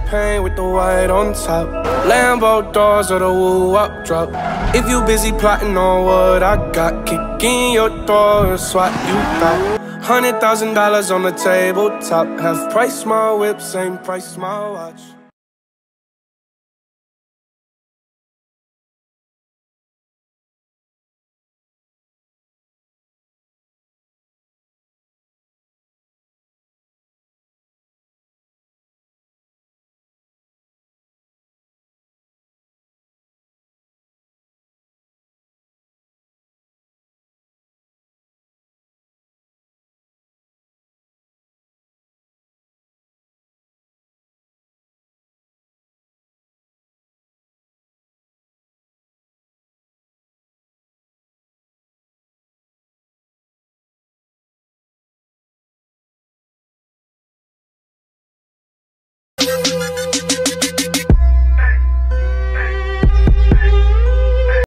champagne with the white on top. Lambo doors or the woo-wop drop. If you busy plotting on what I got, kick in your door and swat you back. $100,000 on the tabletop. Half price my whip, same price my watch.